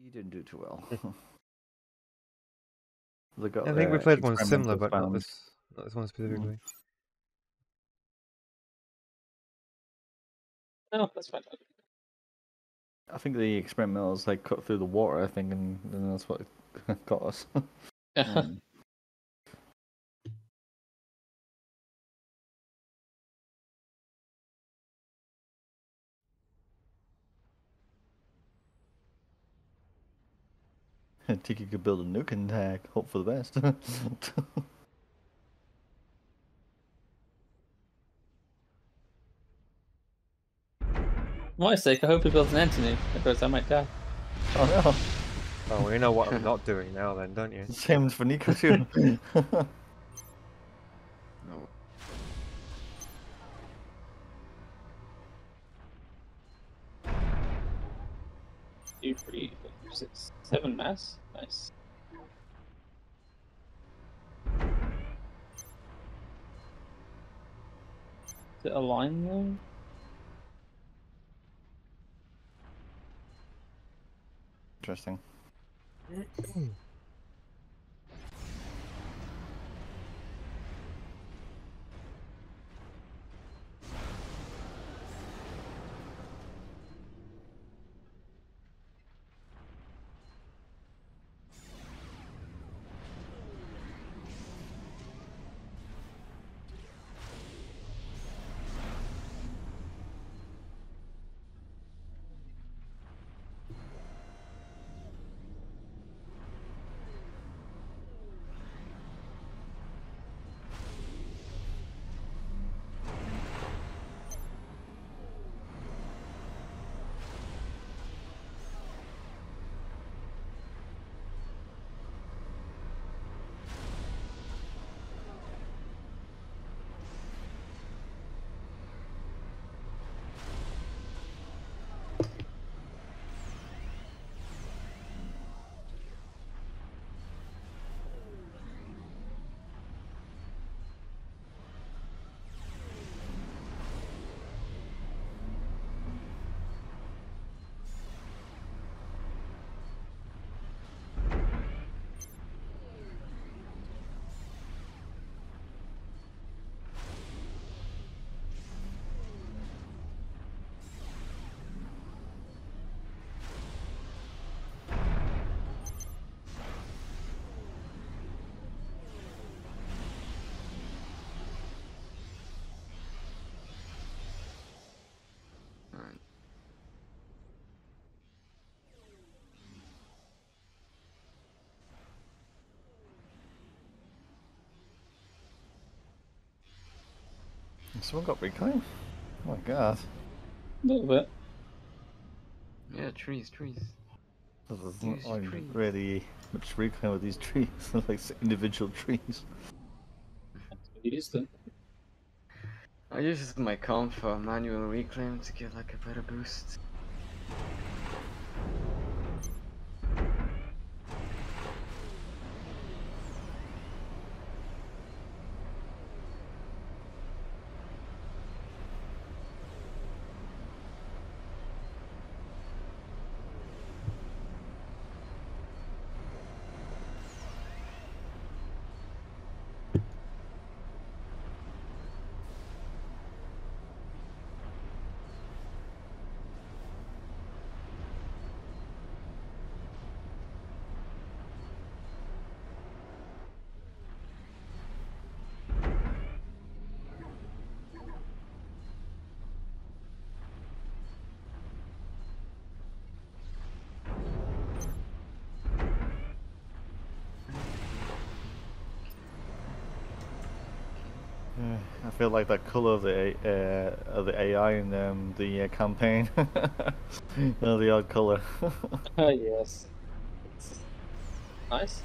You didn't do too well. I think we played one similar, experimental but not found. this one specifically. No, that's fine. I think the experimentals like cut through the water. I think, and that's what got us. Tiki could build a nuke and hope for the best. For my sake, I hope he builds an anti-nuke, because I might die. Oh no! Oh, well, you know what I'm not doing now, then, don't you? Same for Nico too. No. You free 6, 7 mass. Nice. Is it a line though? Interesting. Alright. Someone got reclaim? Oh my god. A little bit. Yeah, trees. There's Use not trees. really much reclaim with these trees. Like individual trees. You used to. I use my comp for manual reclaim to get like a better boost. I feel like that color of the AI in the campaign. The odd color. Yes. It's nice.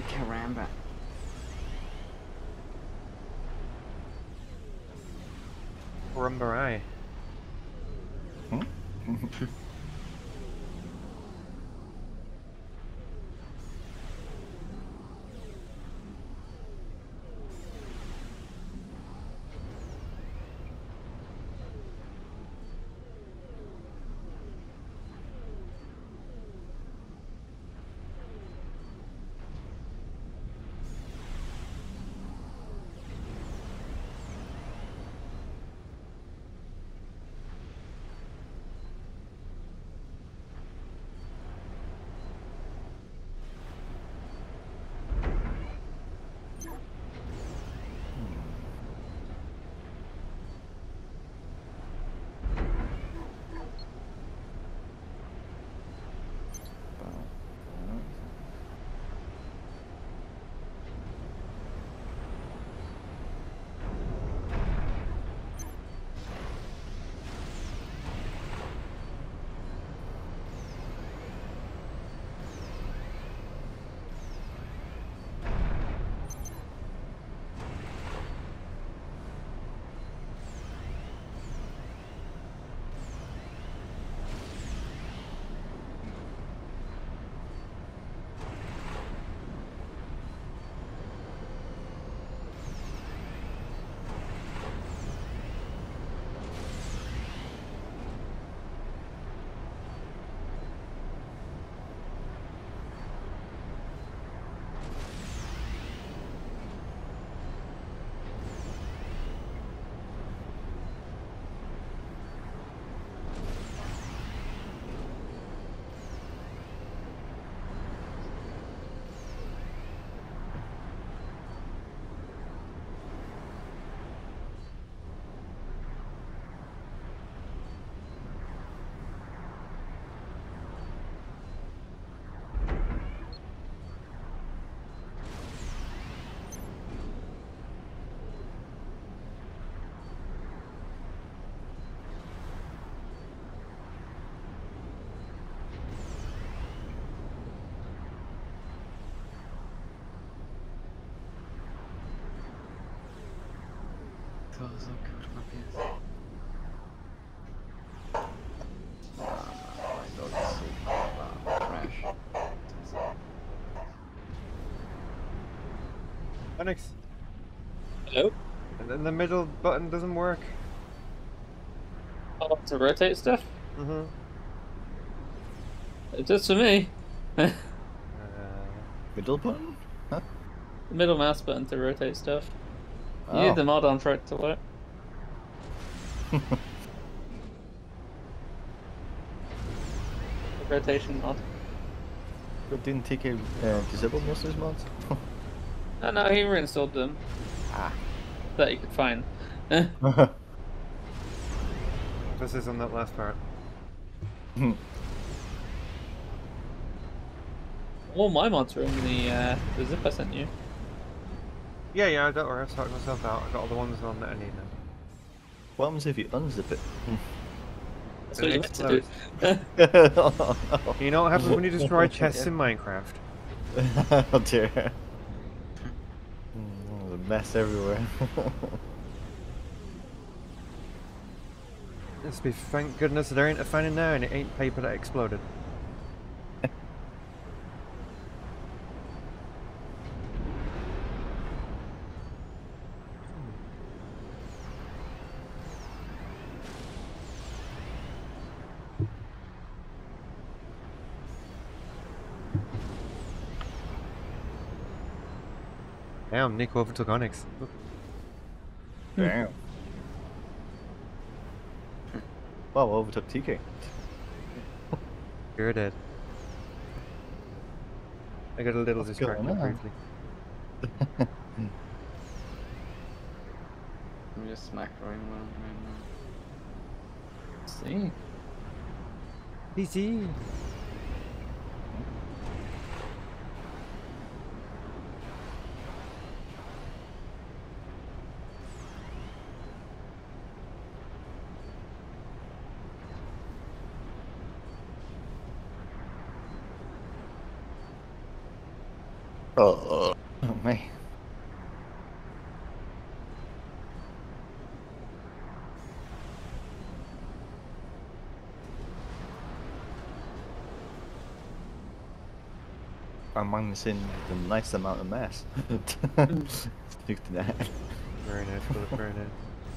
Caramba. Rumbarai. Hmm? To za kurwa pies. My dog's so trash. Onyx. Hello? And then the middle button doesn't work. Oh, to rotate stuff? Mm-hmm. It does for me. The Middle button? Huh? middle mouse button to rotate stuff. You Oh. need the mod on for it to work. The rotation mod. But didn't TK disable most of his mods? No, he reinstalled them. Ah. That you could find. This is on that last part. All my mods are in the zip I sent you. Yeah, I don't worry, I've sorted myself out. I got all the ones on that I need now. What happens if you unzip it? That's what you meant to do. Oh, no. You know what happens when you destroy chests in Minecraft? Oh dear. There's a mess everywhere. Let's be thank goodness there ain't a fan in there and it ain't paper that exploded. Damn, Nico overtook Onyx. Damn. Wow, overtook TK. You're dead. I got a little What's going distracted on? briefly. I'm just macroing one right now. See? PC. Oh, man. I'm minusing the nice amount of mass. Stick to that. Very nice, Philip, very nice.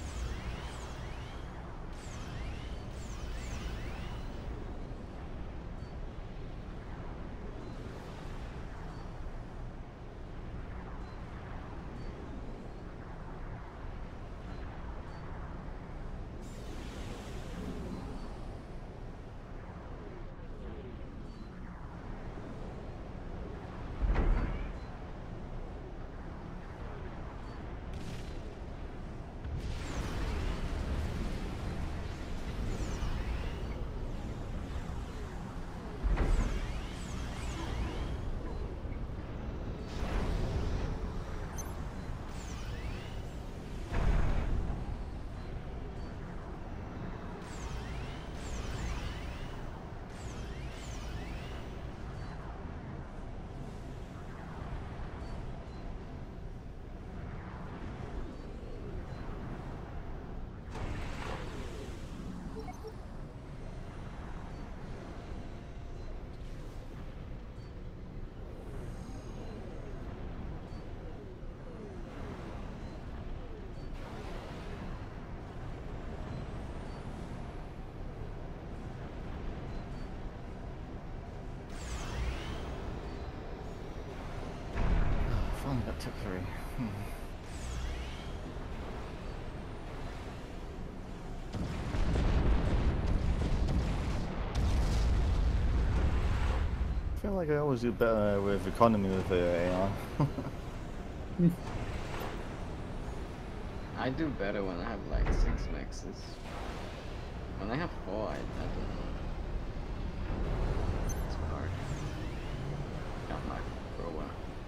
Finally got tip 3. I feel like I always do better with economy with the AI. I do better when I have like 6 maxes. When I have 4, I don't know. It's hard. Got my grower.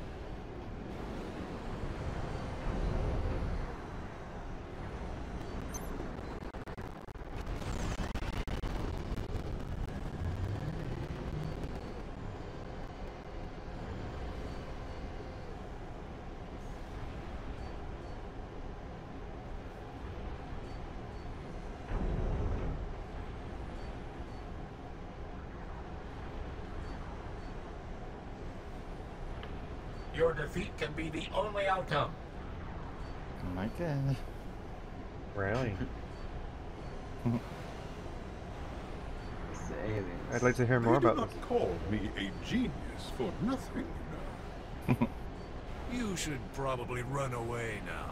Your defeat can be the only outcome. Oh my god. Really? It's the aliens. I'd like to hear more They do about not this. call me a genius for nothing, you know. You should probably run away now.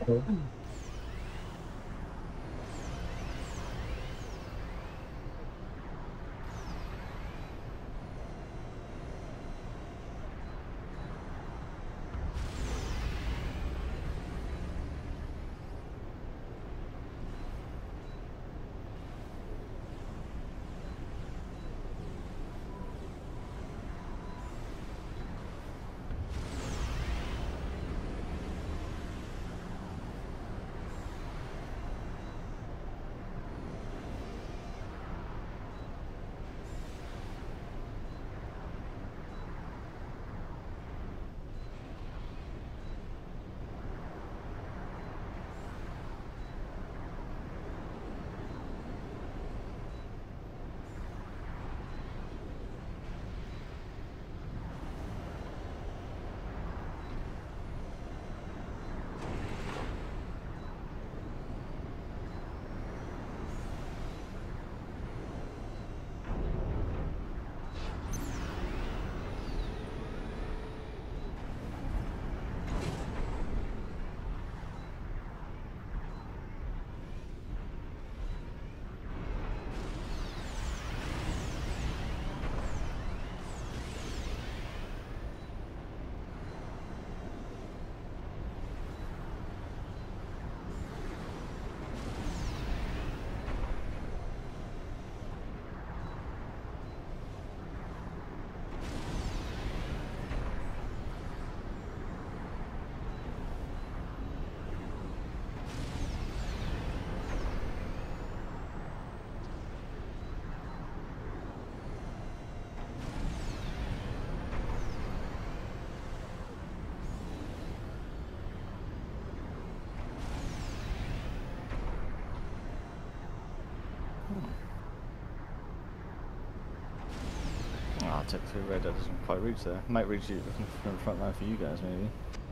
Oh, I took through red, that doesn't quite reach there. Might reach you from the front line for you guys, maybe.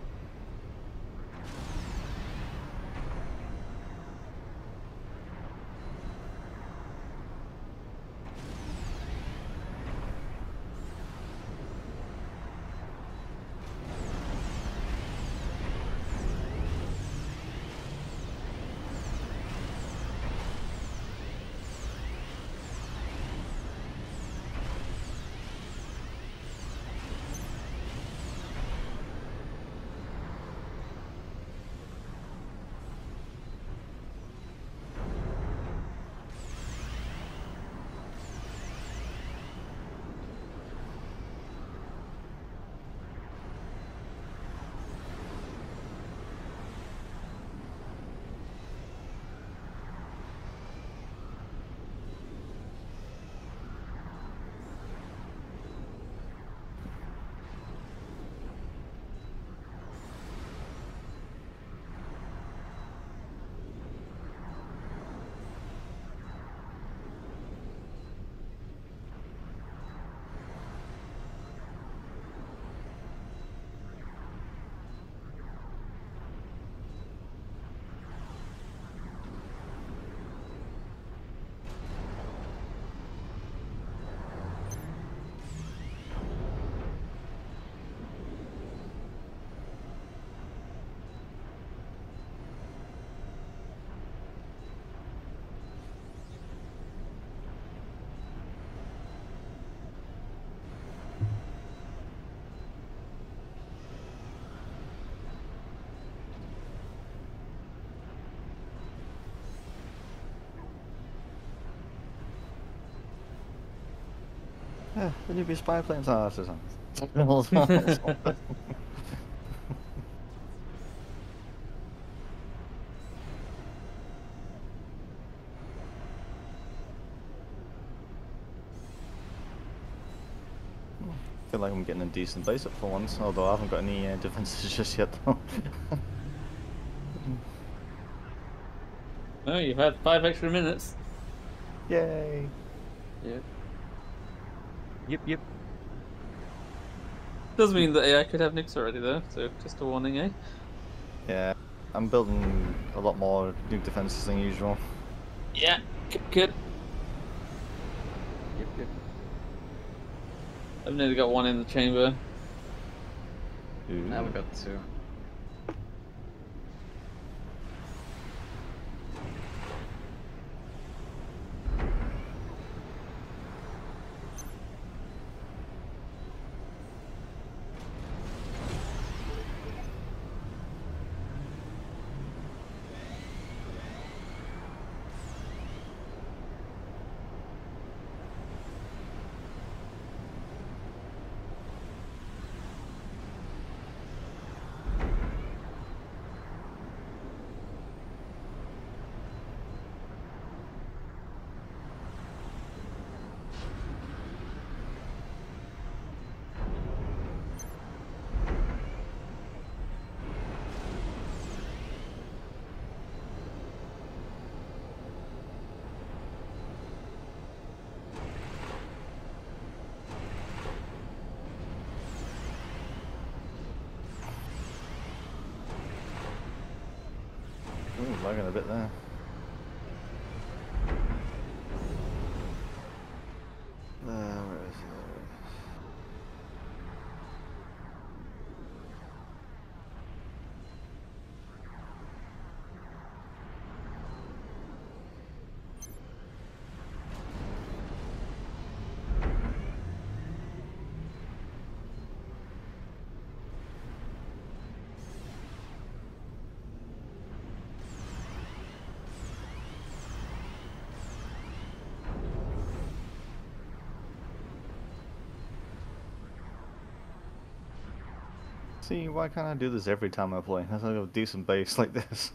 Yeah, the newbie spy planes are artisans. I feel like I'm getting a decent base up for once, although I haven't got any defenses just yet though. Oh, you've had 5 extra minutes. Yay! Yeah. Yep. Does mean that AI could have nukes already though, so just a warning, eh? Yeah, I'm building a lot more nuke defenses than usual. Yeah, good. Yep. I've nearly got one in the chamber. Now we got 2. lagging a bit there. Where is it? See, why can't I do this every time I play? I have a decent base like this.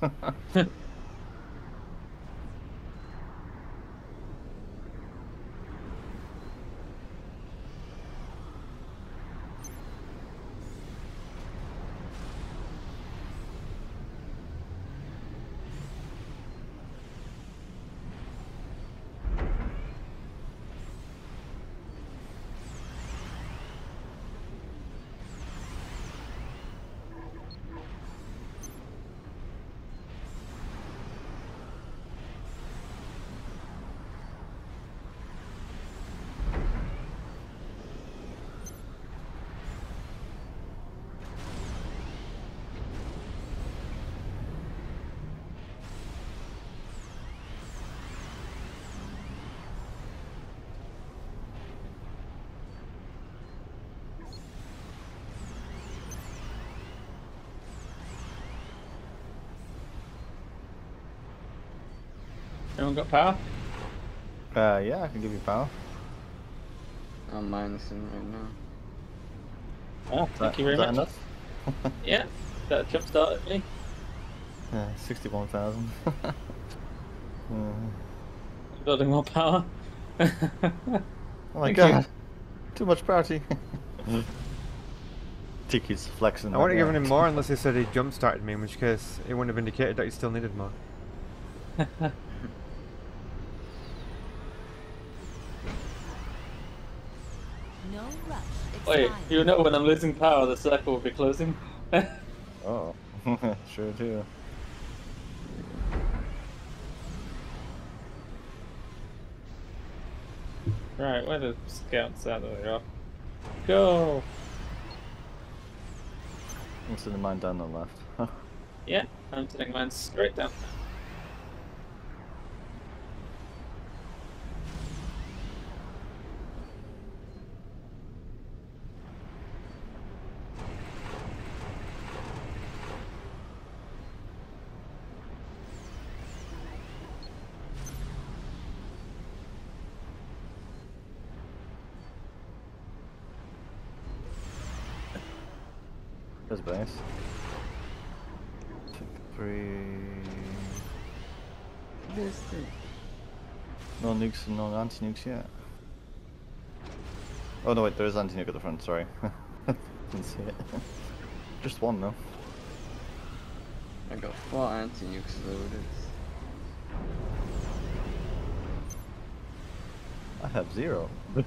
Anyone got power? Yeah, I can give you power. I'm minusing right now. Oh, thank you very Is that much. enough? Yeah, that jump started me. 61,000. Building more power. Oh my Thank god! Too much party. Tiki's flexing. I wouldn't have that given him guy. more unless he said he jump started me, in which case it wouldn't have indicated that he still needed more. No rush. Wait, expired. you know when I'm losing power, the circle will be closing. Oh, sure do. Right, where the scouts at? There they are. Go! I'm sending mine down the left. Yeah, I'm sending mine straight down. There's base. 3. No nukes and no anti-nukes yet. Oh no wait, there is anti-nuke at the front, sorry. Didn't see it. Just one though. I got 4 anti-nukes loaded. I have 0.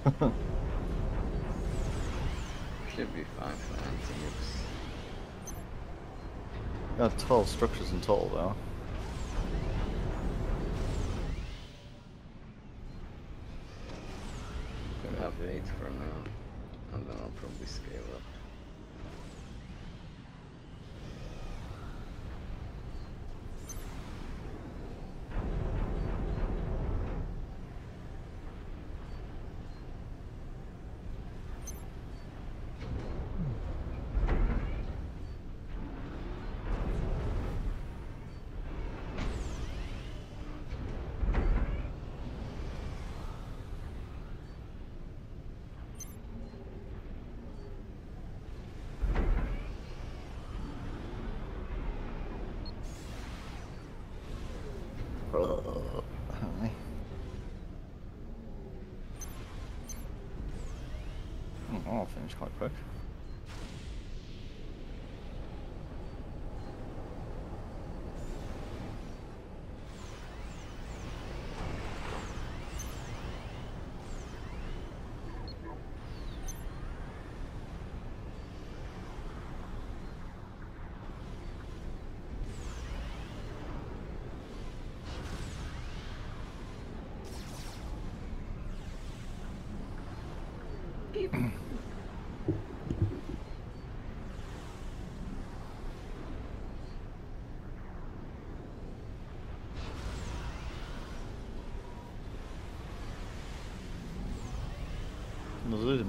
Should be fine for anti-nukes. Got 12 structures in total though. I have 8 for now, and then I'll probably scale up. I'll finish quite quick.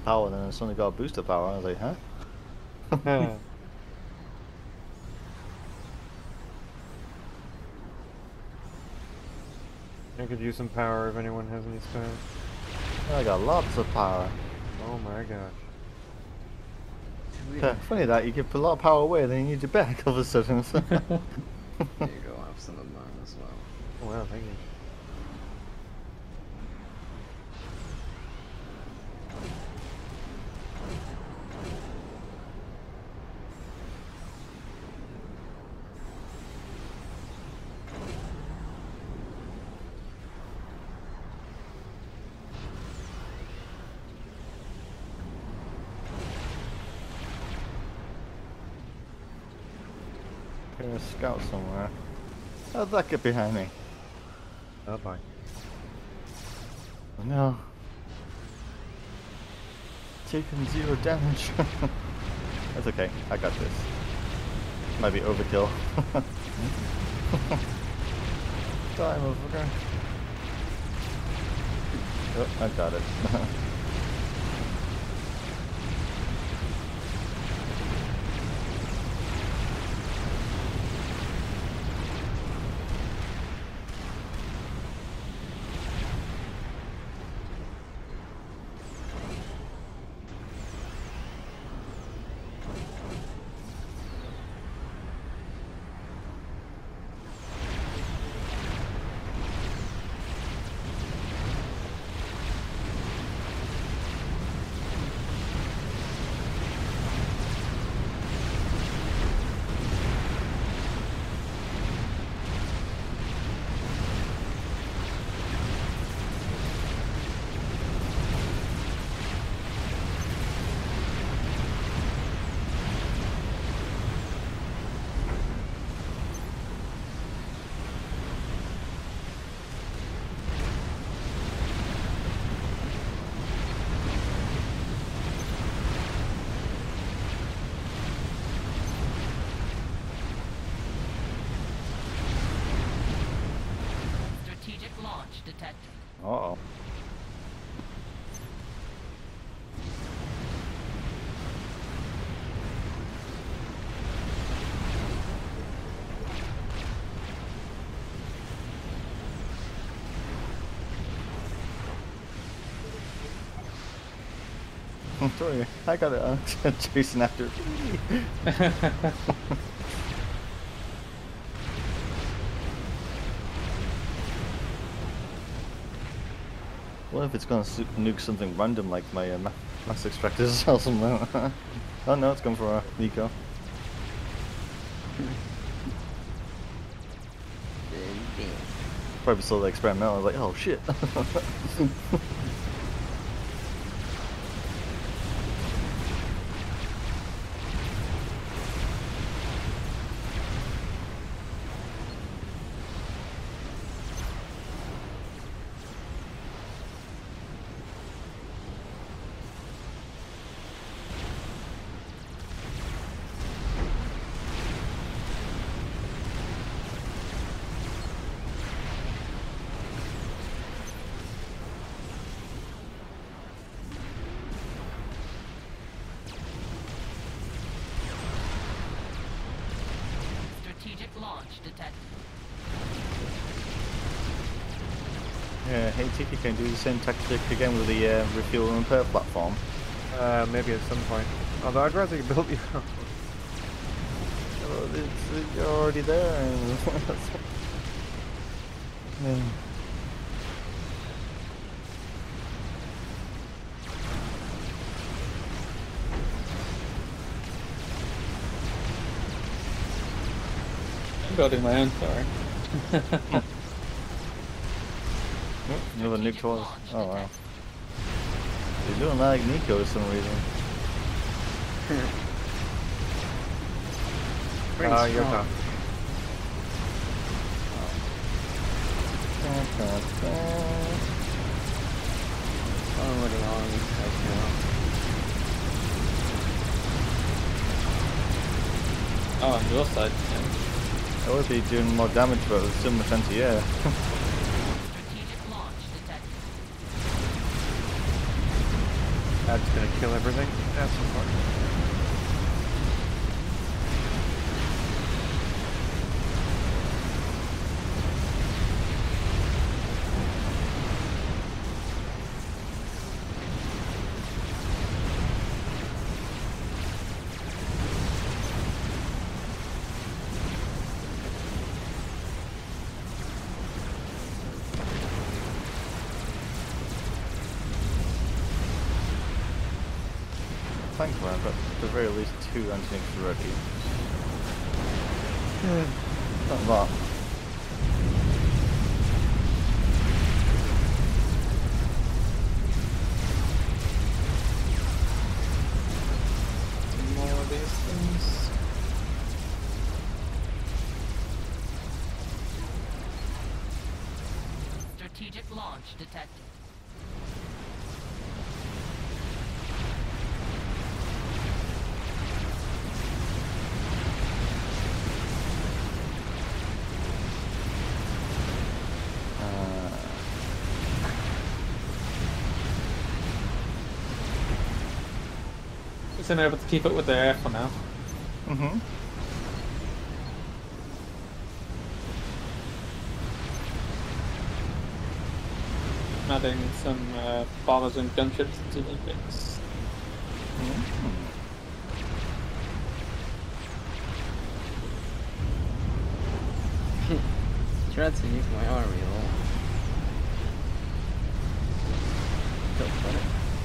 power, then it suddenly got a booster power. I was like, huh? I could use some power if anyone has any spare. I got lots of power. Oh my gosh. Yeah, funny that you can put a lot of power away, then you need it back all of a sudden. There you go, have some of mine as well. Oh wow, thank you. There's a scout somewhere. How'd that get behind me? Oh bye. Oh no. Taking 0 damage. That's okay, I got this. Might be overkill. Die, motherfucker. Oh, I got it. Strategic launch detected. Uh-oh. Sorry, I got it chasing after me. What if it's gonna nuke something random like my mass extractors or something? Oh no, it's going for Nico. Probably saw the experimental. I was like, oh shit. Strategic launch detected. Yeah, hey Tiki, can you do the same tactic again with the refuel and repair platform? Maybe at some point. Although I'd rather you build your own. Oh, you're already there. Yeah. I'm building my own, sorry. Another nuke towards. Oh wow. You're doing that like Nico for some reason. You're done. Already on, Oh, on your side. Yeah. I would be doing more damage, but with so much anti-air. Strategic launch detected. That's gonna kill everything. That's some fun. Thanks, man, but at the very least 2 anti-tanks ready. Not a lot. More of these things. Strategic launch detected. Just able to keep up with the air for now. Mm-hmm. Adding some bombers and gunships to the mix. Tried to use my army a lot. Don't put it.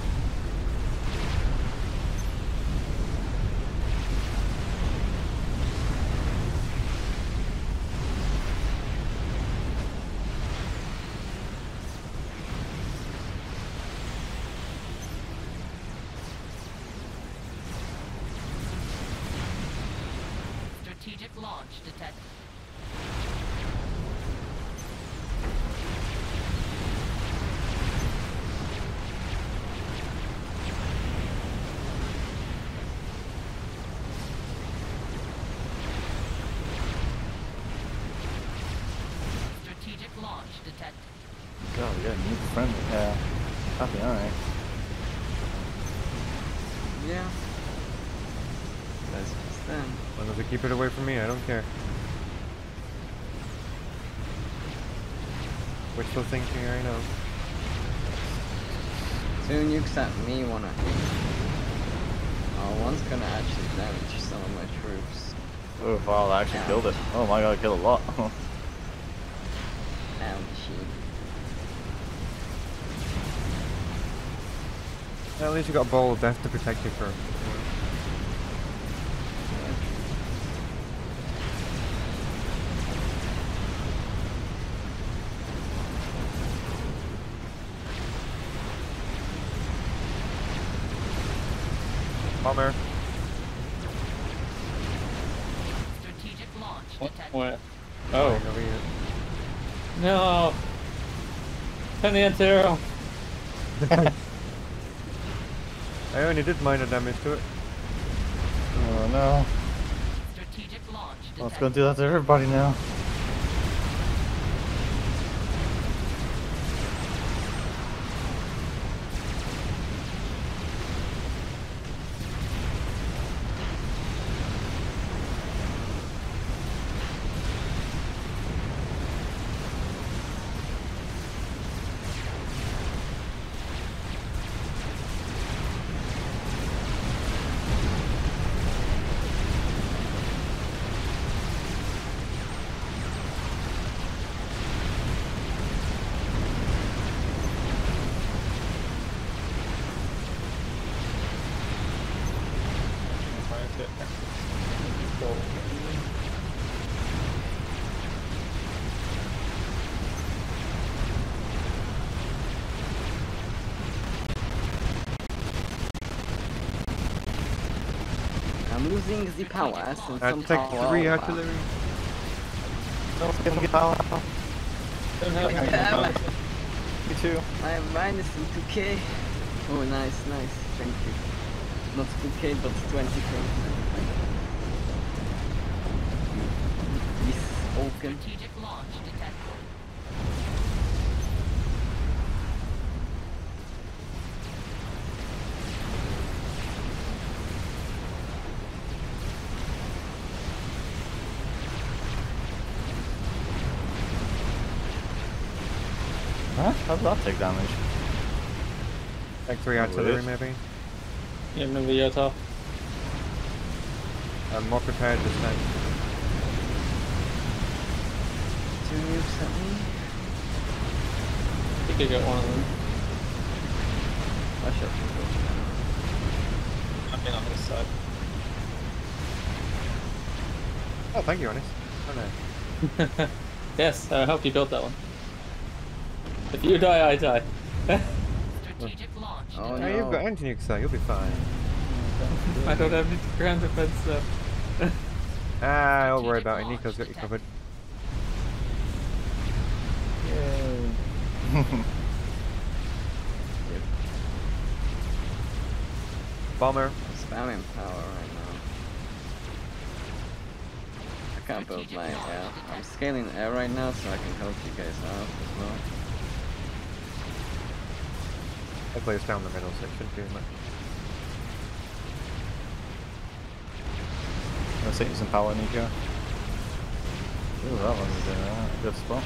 Strategic launch detected. Strategic launch detected. God, we got a new friend. Yeah. Copy, alright. Yeah. That's just them. As long as they keep it away from me, I don't care. Wishful thinking, I know. 2 nukes at me wanna hit. Oh, one's gonna actually damage some of my troops. Oh, wow, I actually killed it. Oh my god, I killed a lot. Ouchie. At least you got a ball of death to protect you from. Bomber. Strategic launch What? detected. Where? Oh. Right over here. No! Penny and zero! I only did minor damage to it. Oh no. Strategic launch detected. Well, it's gonna do that to everybody now. I'm losing the power and some Take power. 3 artillery. No, it's gonna get out. Don't have any Yeah. bombs. Me too. I am minus in 2k. Oh, nice, nice. Thank you. Not 2k, but 20k. This Oaken. Strategic launch detected. How does that take damage? Like 3 Oh, artillery, weird. maybe. Yeah, remember Yota? More prepared this time. 2 nukes at me. You could get one of them. I should go. I mean, on this side. Oh, thank you, Anis. Oh, no. Yes, I hope you built that one. If you die, I die. Strategic launch Oh, detected. Yeah, you've got anti-nukes there, you'll be fine. I don't have any ground defense though. Ah, don't worry about it, Nico's got you covered. Yay. Bomber. I'm spamming power right now. I can't build my air. I'm scaling air right now so I can help you guys out as well. Hopefully it's down the middle, so it shouldn't be much. I'll send you some power, Nico. Ooh, that one's in a good spot.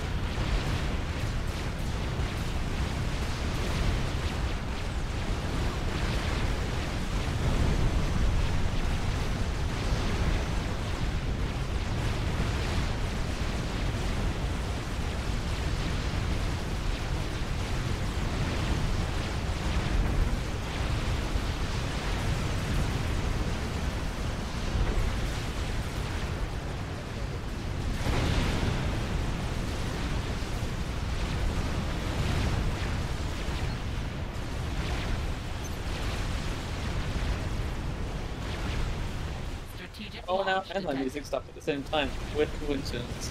Strategic Oh, now launch and my detected. music stopped at the same time. With coincidence.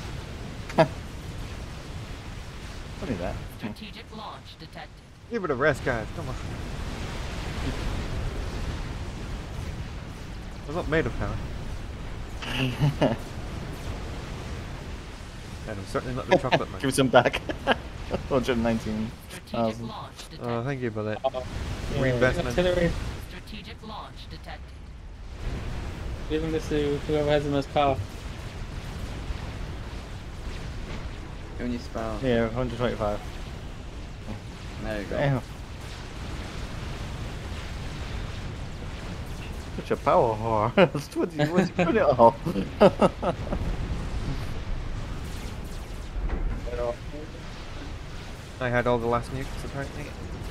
Funny that. Strategic launch detected. Give it a rest, guys, come on. I'm not made of power. And I'm certainly not the chocolate man. Give us some back. 119,000. Strategic launch detected. Oh, thank you, Bullet. Yeah, Reinvestment. artillery. Strategic launch detected. Giving this to whoever has the most power. When you spawn. Yeah, 125. There you go. Damn. Such a power whore. That's 20, what's he put it all? I had all the last nukes, apparently.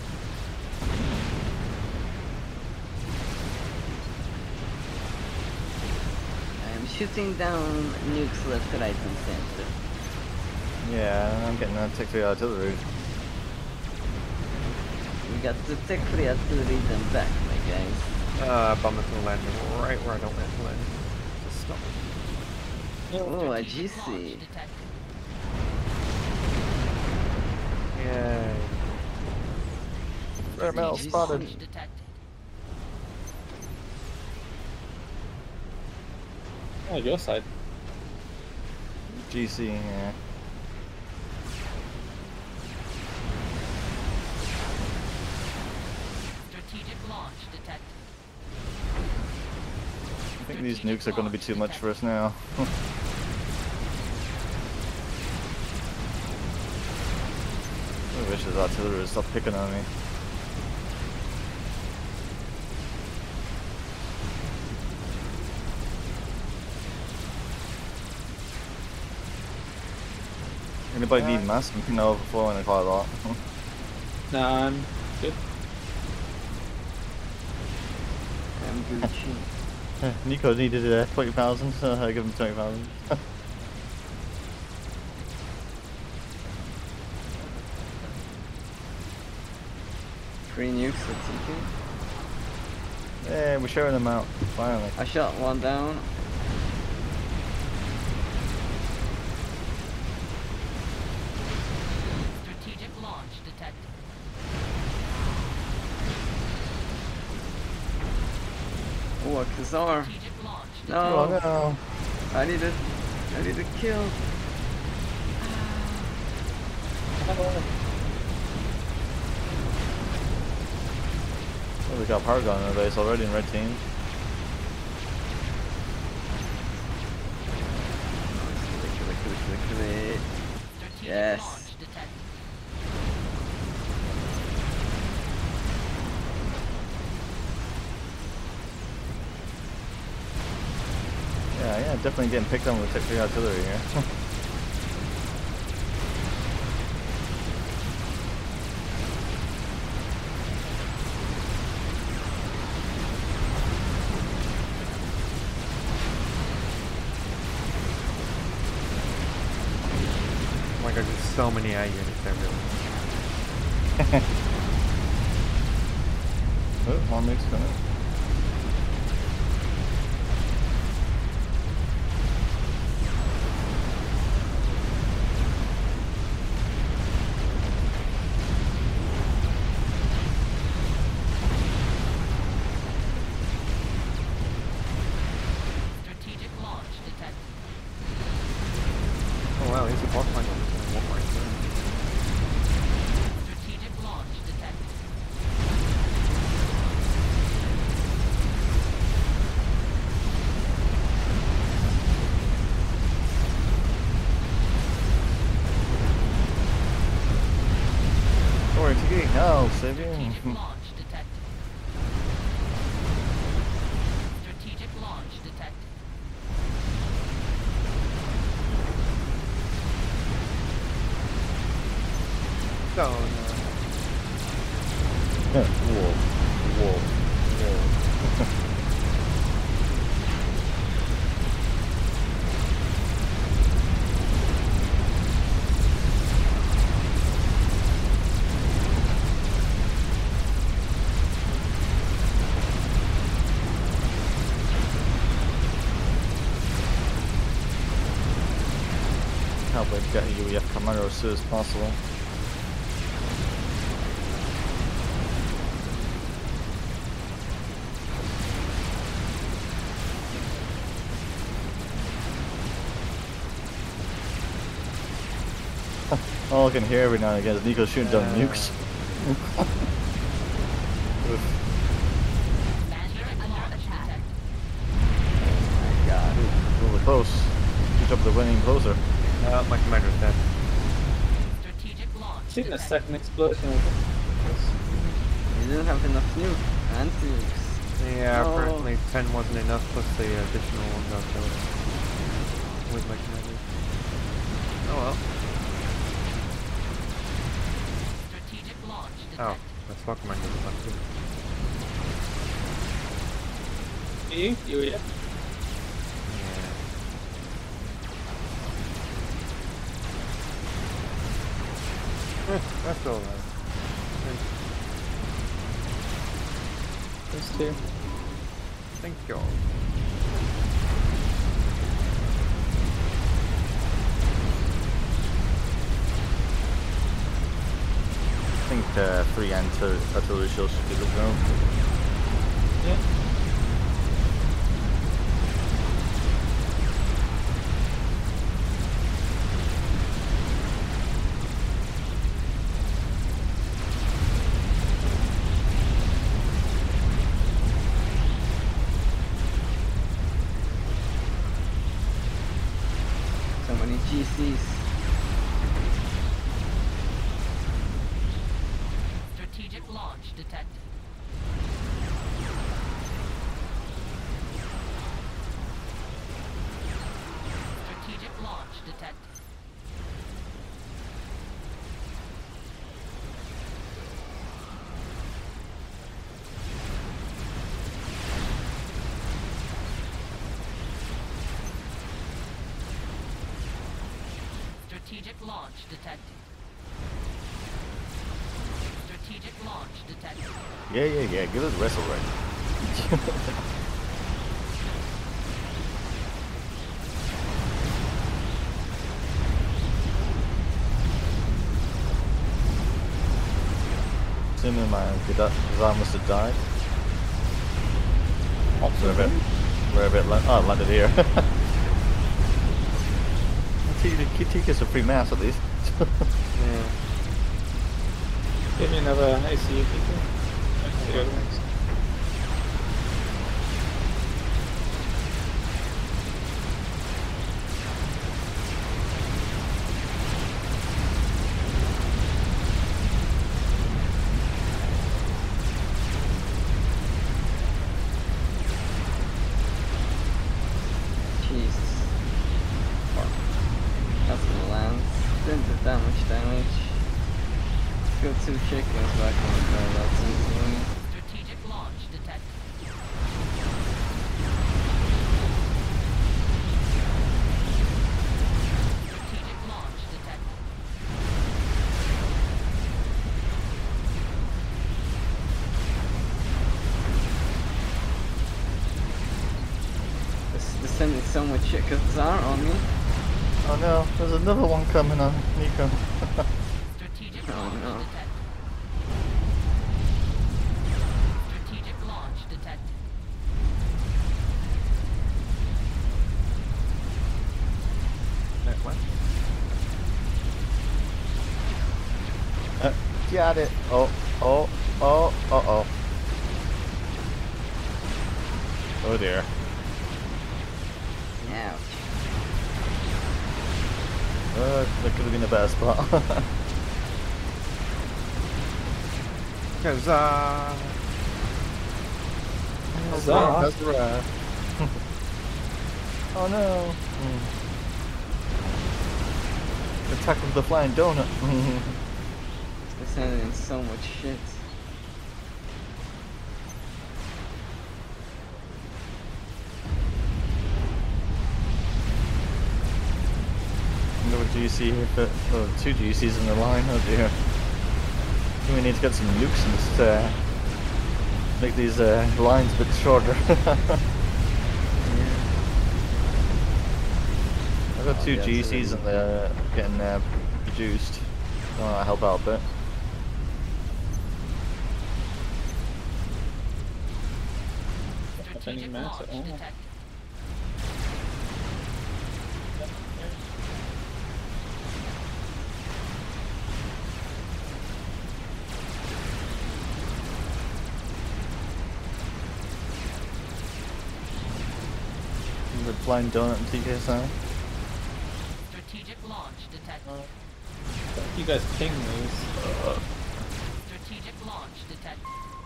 I'm shooting down nukes left, right, and center. Yeah, I'm getting that tech-3 artillery. We got to take 3 artillery them back, my guys. Bomber's gonna land right where I don't want it to land. Just stop. Oh, a Strategic launch GC. detected. Yay. Rare metal GC. spotted. Launch detected. Oh, your side. GC, yeah. Strategic launch detected. I think these nukes are going to be too much for us now. I wish his artillery would stop picking on me. Anybody need mass? We can overflow in quite a lot. Nah, I'm good. I'm Gucci. Nico needed 20,000, so I give him 20,000. 3 nukes at CP. Yeah, we're sharing them out, finally. I shot one down. Strategic launch detected. Oh, a Khazar. Strategic launch detected. Oh No, no. I need a kill. Oh, we got Paragon in the base already in red team. Kill it. Strategic Yes. launch detected. yeah, definitely getting picked on with technical artillery here. Oh my god, there's so many AI units there, really. Oh, Hormig's coming. Strategic launch detected. Oh wow, here's a boss fight on this one. One right there. Strategic launch detected. Sorry, TK. No, save Strategic you. launch detected. Strategic launch detected. So, Whoa. Whoa. How about get a UEF commander as soon as possible? All I can hear every now and again is Nico shooting down nukes. Oof. Bandit launch detected. My god. Really close. Good job of winning closer. my commander's dead. Strategic launch Seen a detected. second explosion. You didn't have enough nukes. Anti-nukes. Yeah, No. apparently 10 wasn't enough, plus the additional ones I've killed with my commander. Oh well. Strategic launch Oh, detected. that's what commander was on too. You, yeah. Yeah. That's all right. Those two. Thank you. I think 3 artillery shells should be the go. Yeah. So many GCs. Strategic launch detected. Strategic launch detected. Strategic launch detected. Strategic launch detected. Yeah. Give us wrestle right. Assuming my Kazan must have died. Wherever it landed here. Keep us a free mass at least. Yeah. Give me another ICU people. The other ones. Jeez. killed 2 chickens back on the parallel team. Strategic launch detected. Strategic launch detected. They're sending so much chickens out on me. Oh no, there's another one coming on, Nico. Strategic Oh, launch no. detected. Strategic launch detected. Next one. Got it. Oh. Uh-oh. Oh dear. Ouch. That could have been a better spot. Huzzah! Huzzah. Huzzah! Oh no. Attack of the flying donut. They're sending so much shit. Another GC here, but oh, 2 GCs in the line. Oh dear. I think we need to get some nukes and just make these lines a bit shorter. I've got 2 yeah, GCs and they're getting produced. Oh, I'll help out a bit. Any Strategic mass launch at all? detected. The flying donut and TKSI. Strategic launch detected. You guys ping these. Strategic launch detected.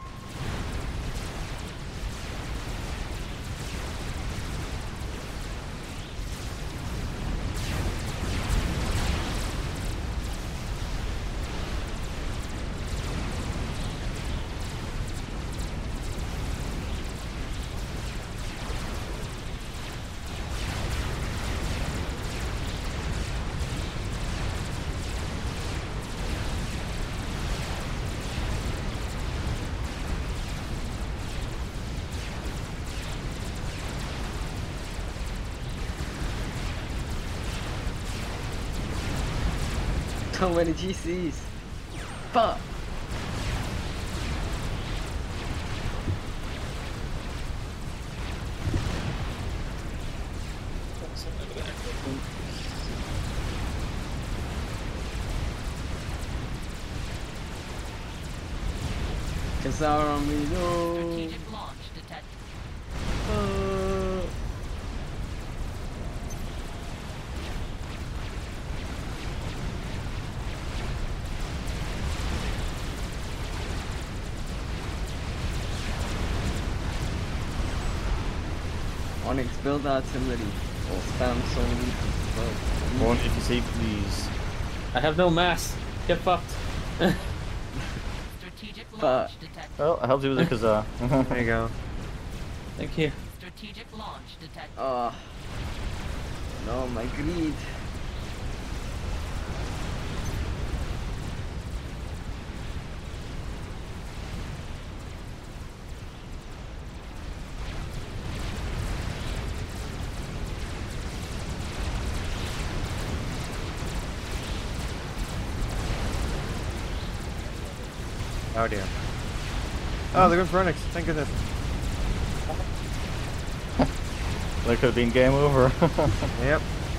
So many GCs. Fuck. Kazar on me, no. Strategic launch detected. Onyx, build artillery or spam soul lead. More APC, please. I have no mass. Get fucked. Strategic Fuck. launch detected. Well, I helped you with the Kazaa. There you go. Thank you. Strategic launch detected. Oh. No, my greed. Oh dear. Oh, they're going for Onyx. Thank goodness. That could have been game over. Yep.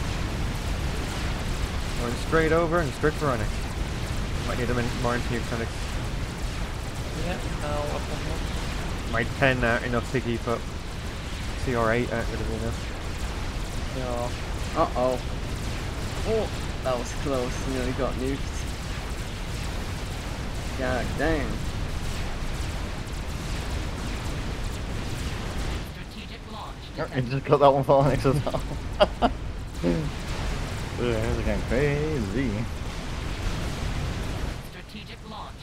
Going straight over and straight for Onyx. Might need them in more into Onyx. Yeah, what the hell? Might 10 enough to keep up. CR8 would have been enough. Yeah. Uh-oh. Oh, that was close. Nearly got nuked. God damn. Strategic launch You detected. just got that one for Onyx as well. Ooh, this is getting crazy. Strategic launch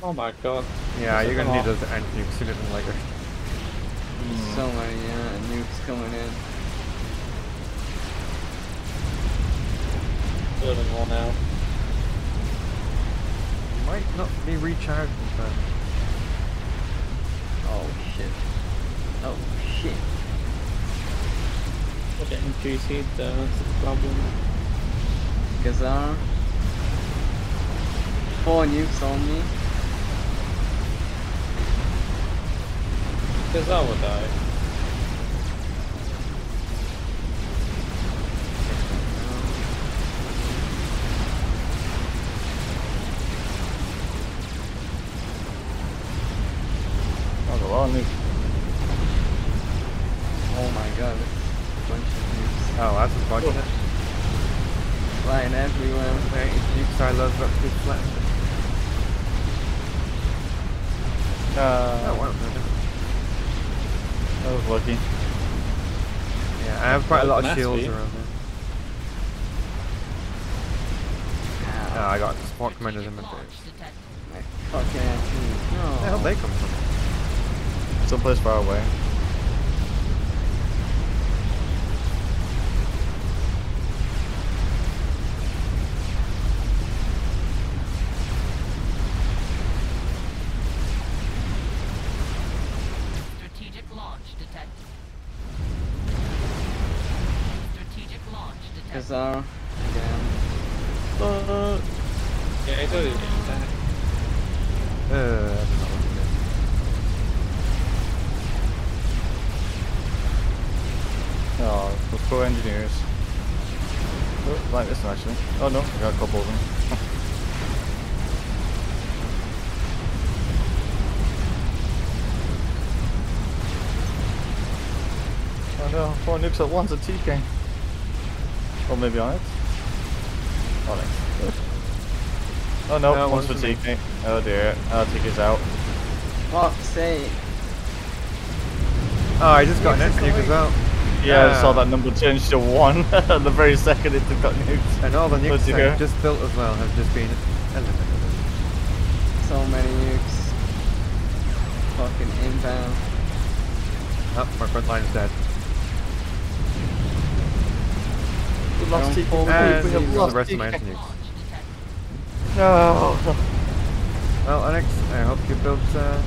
Oh my god. Yeah, Just you're come gonna need off. those anti-nukes sooner than later. So many nukes coming in. Building more now. Might not be recharged in time. Oh shit. Oh shit. We're getting GC'd though, that's the problem. Gazar. 4 nukes on me. Because I will die. That was a lot of nukes. Oh my god, this is a bunch of nukes. Oh, that's unfortunate. Flying everywhere. Right, nuke silos are too flat. Oh, wow. That was lucky. Yeah, I have quite a lot of Mass shields speed. around there. Oh, Ow. I got support commanders in my Launch base. detected. My fucking ass. No. Where the hell they come from? Someplace far away. Strategic launch detected. Strategic launch detected. Gazar. Again. Yeah, it's already getting attacked. I don't know what to do. Oh, those poor engineers. Oh, like this one actually. Oh no, I got a couple of them. Oh no, 4 nukes at once at TK. Or maybe on it. Oh no. Oh no, No, one's one's for for me. TK. Oh dear, TK's out. Fuck's sake. Oh, I just got an Nukes are anti-nuke as going. well. Yeah, I saw that number change to 1 the very second it got nuked. And all the Oh, nukes dear. I've just built as well have just been eliminated. So many nukes. Fucking inbound. Oh, my front line's dead. We lost Don't TK. fall And We have the lost rest of my TK. anti-nukes. Launch detected. No. Well, Onyx, I hope you built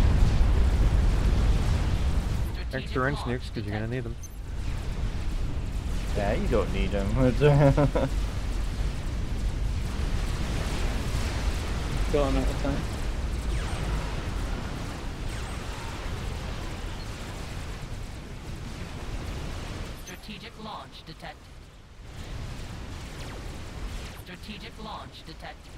Strategic extra wrench launch nukes because you're gonna need them. Yeah, you don't need them. Gone out of time. Strategic launch detected. Strategic launch detected.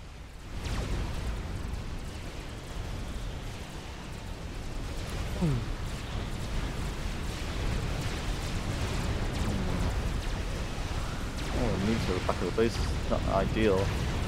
Oh, nukes to the back of the base is not ideal.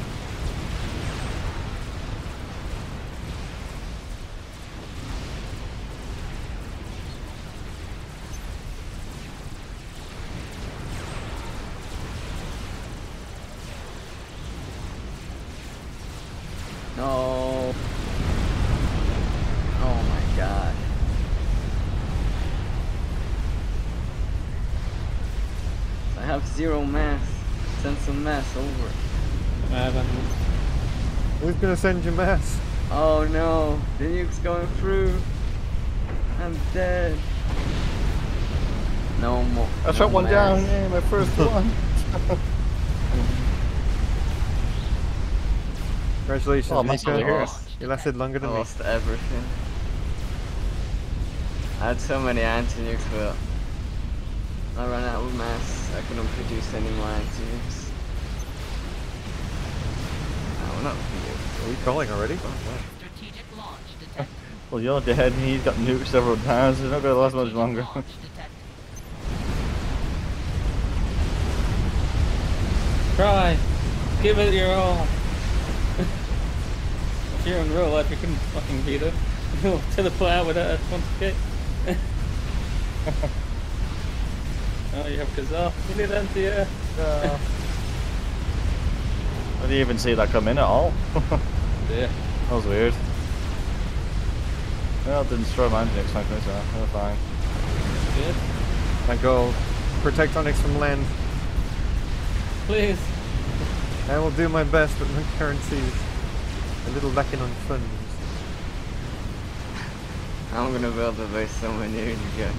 No. Oh my god. I have 0 mass. Send some mass over. I haven't. Who's gonna send you mass? Oh no, the nuke's going through. I'm dead. No more. I no shot one mass. down. Yeah, my first one. Congratulations, Oh, mass over Mika. here. You lasted longer I than me. lost everything. I had so many anti-nukes, but I ran out of mass. I couldn't produce any more anti-nukes. No, not here. Are we calling already? Strategic launch detected. Well, you're dead and he's got nuked several times. It's not going to last much longer. Launch detected. Try! Give it your all! If you're in real life, you couldn't fucking beat it. You'll teleport out without a 20k. Oh, you have Kazar. You need anti-air. I didn't even see that come in at all. Yeah. That was weird. Well, didn't destroy my Onyx, so we're fine. Good. My goal, protect Onyx from land. Please. I will do my best, but my currency's a little lacking on funds. I'm gonna build a base somewhere near you guys.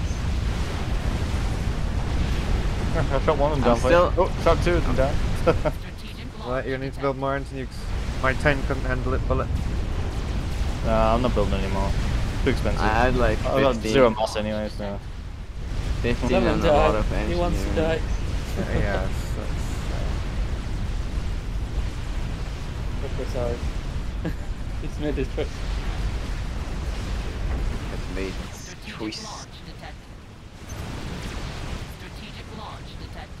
I shot one of them I'm down. Please. still- Oh, shot two of them down. Strategic launch Right, you need to build detected. more anti-nukes. My 10 couldn't handle it, bullet. Nah, I'm not building anymore. Too expensive. I had like I got 15, zero mass anyway, so. 15 Someone and a lot died. of He wants to die. engineering. Yeah, Look for sorry. He's made his choice. I've made Strategic choice. launch detected. Strategic launch detected.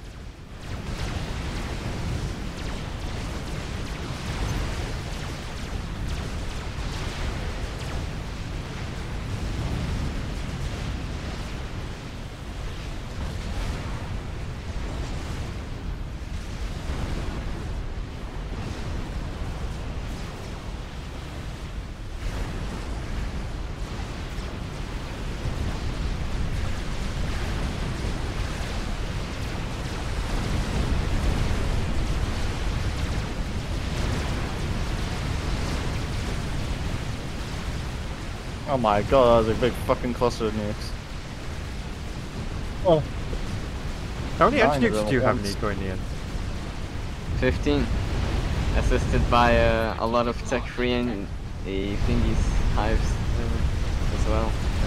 Oh my god, that was a big fucking cluster of nukes. Oh. How many Nine of anti-nukes them do you at have, once. Nico, in the end? 15. Assisted by a lot of tech-free and the thingies, hives as well.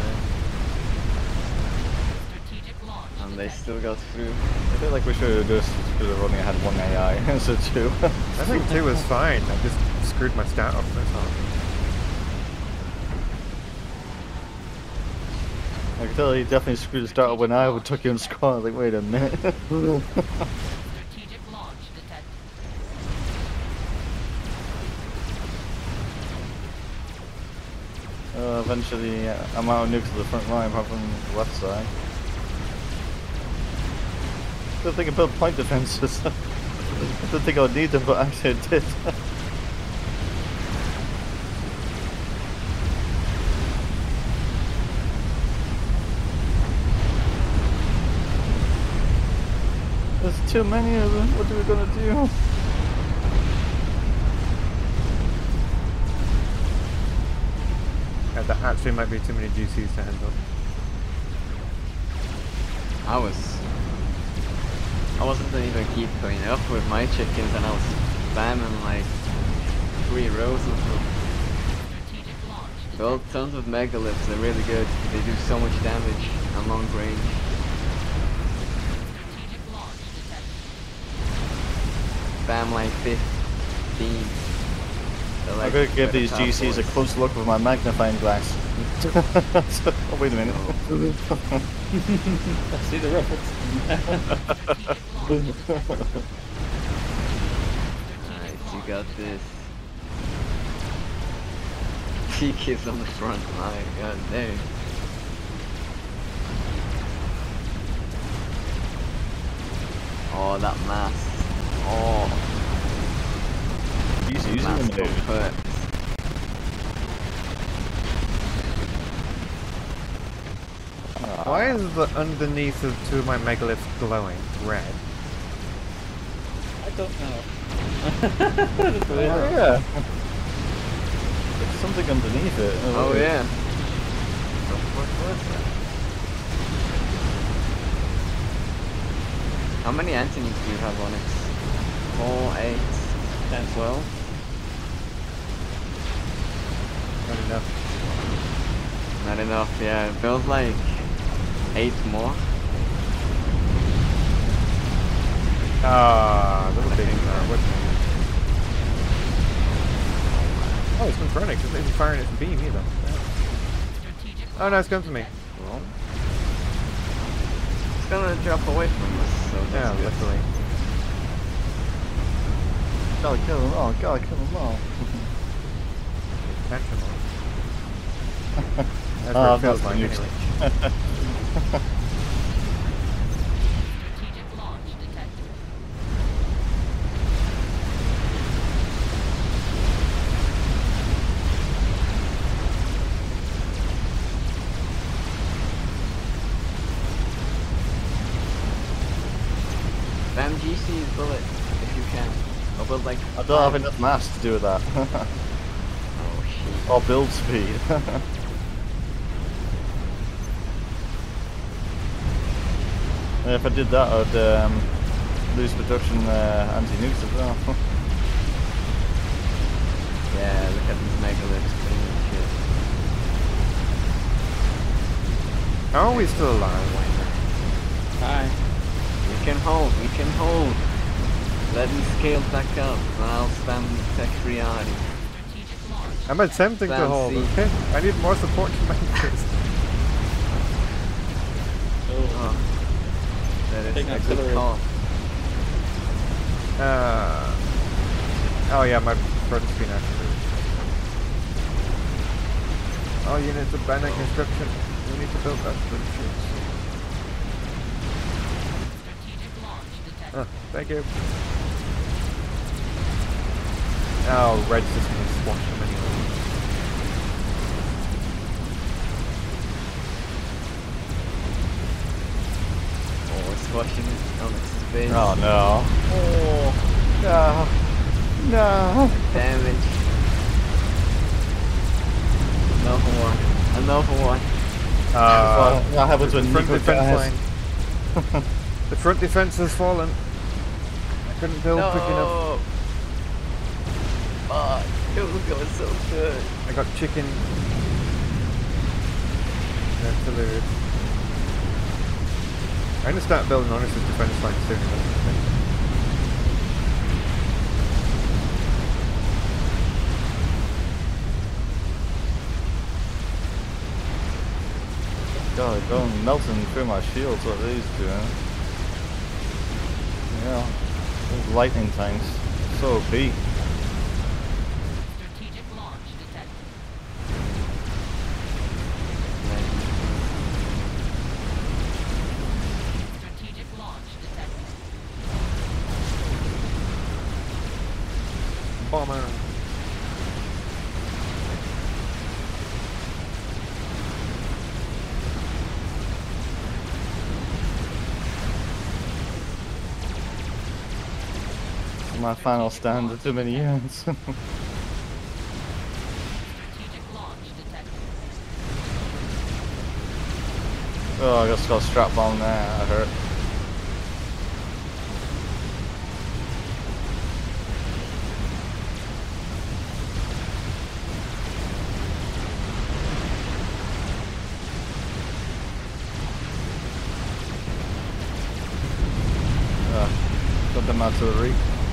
Strategic launch And they detected. still got through. I feel like we should have just only had one AI instead of two. I think 2 was fine. I just screwed my stat up, that's all. I can tell he definitely screwed the start up when I took you in squad. I was like, wait a minute. Strategic launch detected. Eventually, I'm out of nukes to the front line, apart from the left side. Didn't think I built point defenses. Didn't think I would need them, but actually I did. There's too many of them. What are we gonna do? Yeah, that actually might be too many GCs to handle. I wasn't even keeping up with my chickens and I was spamming like 3 rows of them. Strategic launch detected. Build tons of megaliths, they're really good. They do so much damage and long range. Strategic launch detected. Spam like 15. They're I'm like gonna give these better GCs a force. close look with my magnifying glass. Oh, wait a minute. I see the reference. Strategic launch detected. Alright, you got this. T-Kids on the front line, god damn. Oh, that mass. Oh, GCs mass got eliminated. hurt. Why is the underneath of 2 of my megaliths glowing red? I don't know. Oh, yeah. There's something underneath it. Oh yeah. What was that? How many Antonies do you have on it? 4, 8, 10, 12? Not enough. Not enough, yeah. Build like 8 more. Ah, little baby what's it? Oh, it's been running, because it's firing its beam either. Strategic Oh no, it's going for me. Well, it's gonna drop away from us, so Yeah, that's good. luckily. Gotta kill them all, gotta kill them all. Catch them all. That's Oh, what it I've feels not like seen anyway. strategic launch detected. build like. I don't have enough mass to do that. Oh shit. Or build speed. And if I did that, I'd lose production anti-nukes as well. Yeah, look at these megaliths doing shit. How are we still alive? Hi. We can hold, we can hold. Let me scale back up, and I'll spam tech reality. Strategic launch. I'm attempting to Plan hold. C. Okay, I need more support to make this. Oh, Oh, that is Take a auxiliary. good call. Oh yeah, my front screen actually. All units abandon construction. We need to build that for the ships. Strategic launch detected. Oh, thank you. Oh, red system has squashed them anyway. Oh, it's squashing it on its face. Oh no. Oh, no. No. Damage. Another one. Another one. What happens when front Nico defense dies? line. The front defense has fallen. I couldn't build quick enough. Oh, it was going so good. I got chicken. Artillery. I'm gonna start building on this defense line soon enough. God, they're going melting through my shields, what these doing. Yeah. Those lightning tanks. So OP. Strategic launch detected. Strategic launch detected. Bomber. My final stand of too many units. Strategic launch detected. Oh, I just got strapped on there. That hurt. Got them artillery.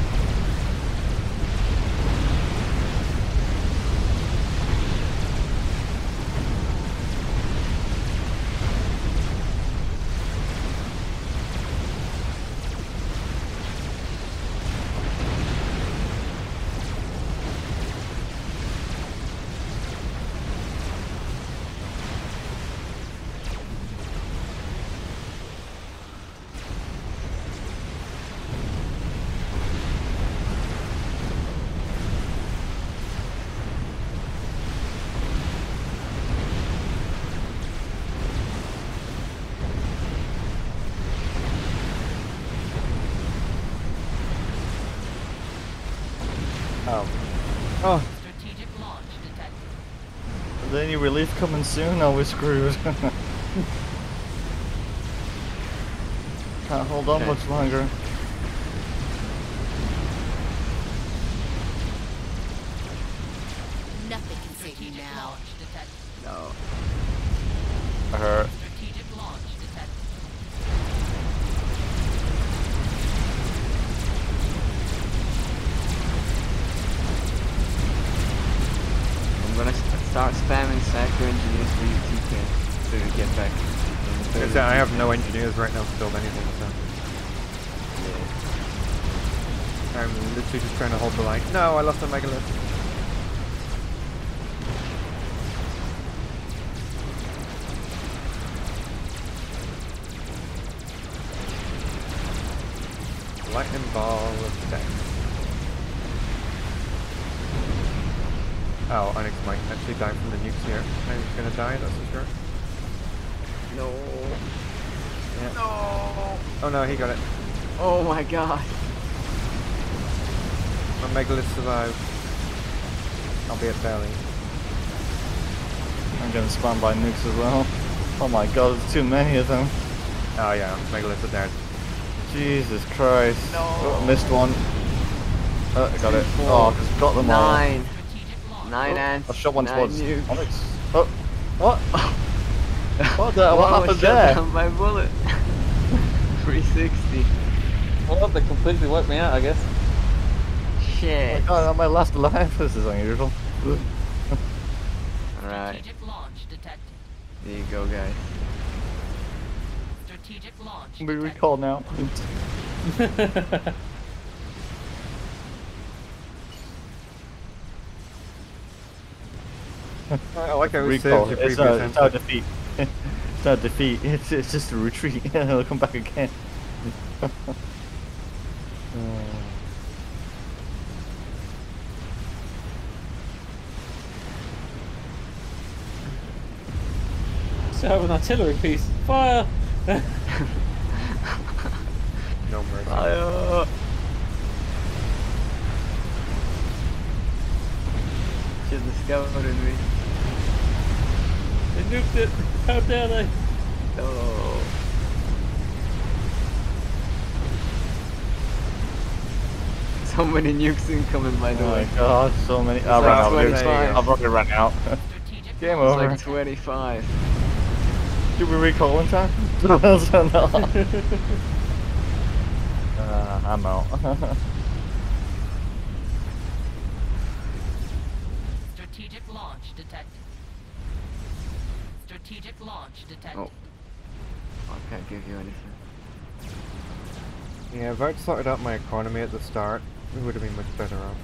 Oh, Strategic launch detected. Is there any relief coming soon? Or we're screwed. Can't hold on Okay. much longer. Nothing can save you Strategic now. launch detected. No. I hurt. Strategic launch detected. I'm gonna start spamming Sacro engineers for you TK so you get back. I have no engineers right now to build anything, so I'm literally just trying to hold the line. No, I lost my megalith. Lightning ball of death. Oh, Onyx might actually die from the nukes here. And he's gonna die, that's for sure. No. Yeah. No. Oh no, he got it. Oh my god. My Megalith survived. I'll be at belly. I'm getting spammed by nukes as well. Oh my god, there's too many of them. Oh yeah, Megaliths are dead. Jesus Christ. No. Oh, missed one. I got it. Oh, just got them all. 9. Strategic launch. 9 ants. I shot one 9 towards nukes. Onyx. Oh, what? What the? What Whoa, happened shut there? down my bullet. 360. Well, they completely wiped me out, I guess. Shit. Oh, I'm my last life. This is unusual. Alright, Strategic launch detected. there you go, guys. Strategic launch We detected. recall now. I like how it Recall. saves your It's previous not entry. defeat. It's not defeat. It's just a retreat. It'll come back again. So I have an artillery piece. Fire! No mercy. Fire! Should have scouted me. They nuked it! How dare they! No. So many nukes incoming, by the Oh my way. god, so many. I like ran out. 25. I've already run out. Strategic Game launch. over. It's like 25. Did we recall in time? No. I'm out. Strategic launch detected. Strategic launch detected. Oh. I can't give you anything. Yeah, if I'd sorted out my economy at the start, we would have been much better off.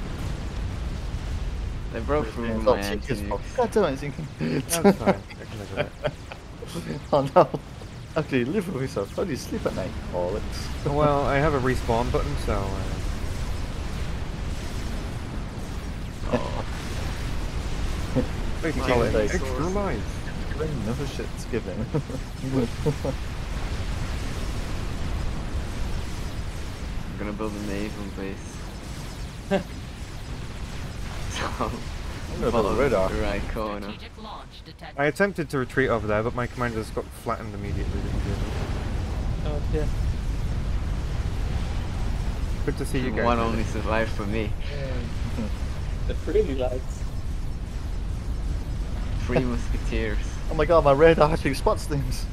They broke through It's my not Tinker's fault. anti-nukes. God damn it, Tinker. That's fine. I can live with it. Oh no. Actually, live with yourself. How do you sleep at night? Oh, it's... Well, I have a respawn button, so Oh. we can My call it face. extra life. No shit's given. I'm gonna build a naval base. So, I'm gonna build a follow radar. the right corner. Strategic launch detected. I attempted to retreat over there, but my commanders got flattened immediately. Oh dear. Good to see you guys. One only survived for me. The pretty lights. 3 musketeers. Oh my god, my radar actually spots things.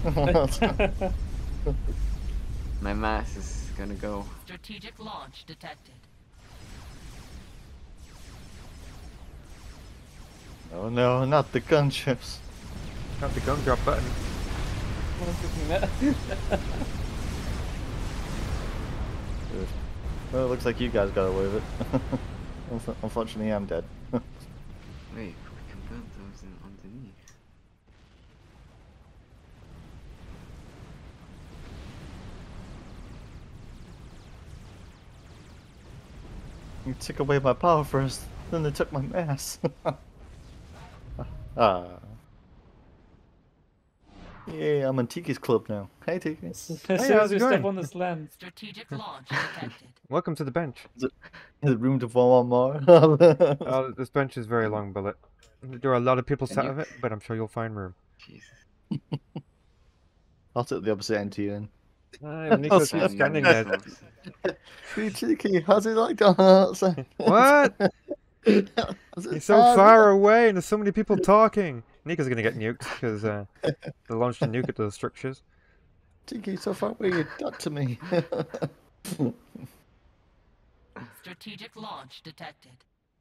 My mass is gonna go. Strategic launch detected. Oh no, not the gunships. Not the gun drop button. Well, it looks like you guys got away with it. Unfortunately, I'm dead. Wait, we can build those in underneath. You took away my power first, then they took my mass. Ah. Yeah, I'm in Tiki's club now. Hey, Tiki. As soon how's as it you step going? on this land. Strategic launch detected. Welcome to the bench. There's room to form one more. Oh, this bench is very long, Bullet. There are a lot of people Can sat you- of it, but I'm sure you'll find room. Jesus. I'll take the opposite end to you then. Nico's Awesome. just standing there. Hey, Tiki, how's it like down outside? What? How's it He's so sound? far away and there's so many people talking. Nico's gonna get nuked because they launched a nuke at those structures. Tiki, so far away, you got to me. Strategic launch detected.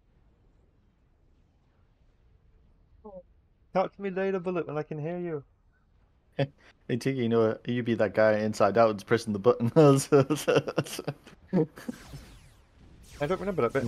Talk to me later, Bullet, when I can hear you. Hey, Tiki, you know, you be that guy inside out and pressing the button. I don't remember that bit.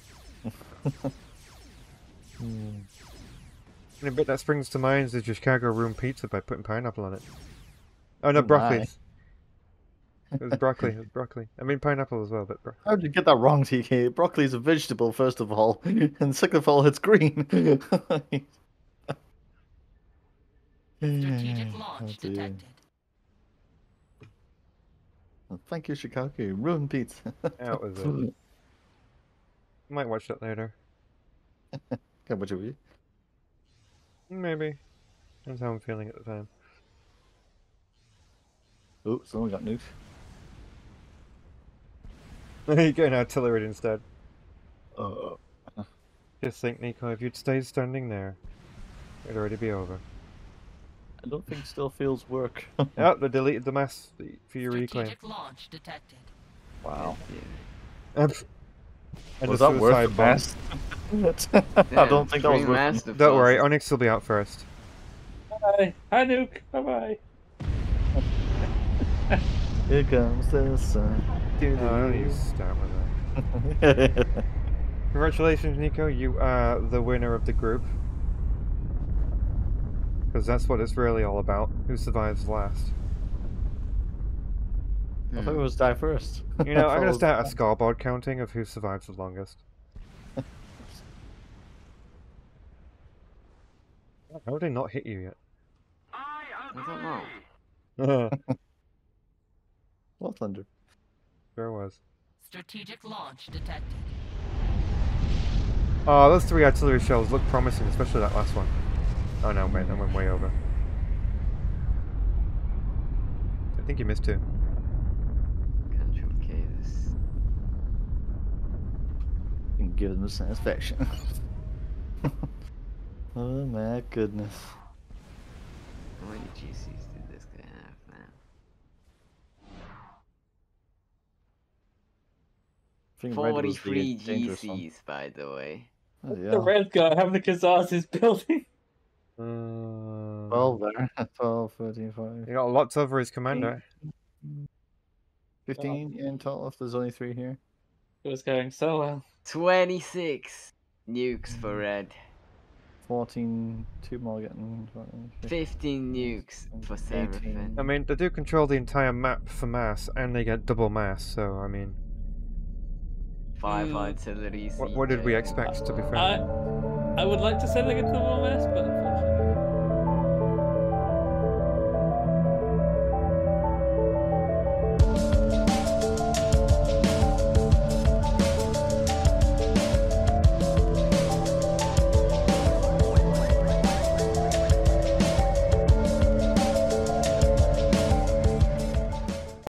The bit that springs to mind is your Chicago room pizza by putting pineapple on it. Oh no, Oh, broccoli. my. It was broccoli. It was broccoli. I mean pineapple as well, but broccoli. How did you get that wrong, TK? Broccoli is a vegetable, first of all, and second of all, it's green. Strategic Oh, launch dear. detected. Thank you, Chicago. Ruined pizza. That was it. Might watch that later. How much of you? Maybe. That's how I'm feeling at the time. Oh, someone got nuked. You're getting artillery instead. Uh, Just think, Nico, if you'd stayed standing there, it'd already be over. I don't think still feels work. Oh, they deleted the mass for your reclaim. Strategic launch detected. Wow. And Was a that worth the suicide bomb. best? I don't think that was worth it. Don't worry, Onyx will be out first. Bye. Hi, Nuke. Bye bye. Here comes the sun. Oh, you start with that. Congratulations, Nico. You are the winner of the group. Because that's what it's really all about. Who survives last. I thought it was die first. You know, I'm going to start a scoreboard counting of who survives the longest. How did they not hit you yet? I don't know. What thunder? There was. Strategic launch detected. Oh, those 3 artillery shells look promising, especially that last one. Oh no, wait, that went way over. I think you missed 2. Control Chaos. You can give them the satisfaction. Oh my goodness. How many GCs did this guy have, man? I think red was the 43 dangerous one. GCs, by the way. Oh, The yeah. red guy having the Kazaz is building. 12 there. 12, 13, 5. You got lots over his commander. 15 in total if there's only 3 here. It was going so well. 26 nukes for red. 14, 2 more getting. 15 nukes for Seraphim. I mean, they do control the entire map for mass, and they get double mass, so, I mean... 5 artillery. What did we expect, to be fair? I would like to say they get double mass, but